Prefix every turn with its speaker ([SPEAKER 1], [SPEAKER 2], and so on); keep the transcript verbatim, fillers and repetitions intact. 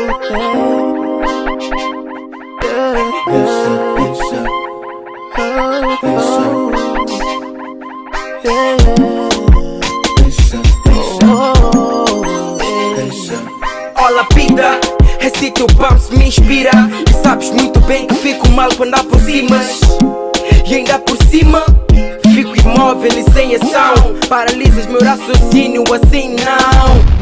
[SPEAKER 1] Olá vida, esse teu bounce me inspira. E sabes muito bem que fico mal quando há por cima. E ainda por cima fico imóvel e sem ação. Paralisas meu raciocínio, assim não.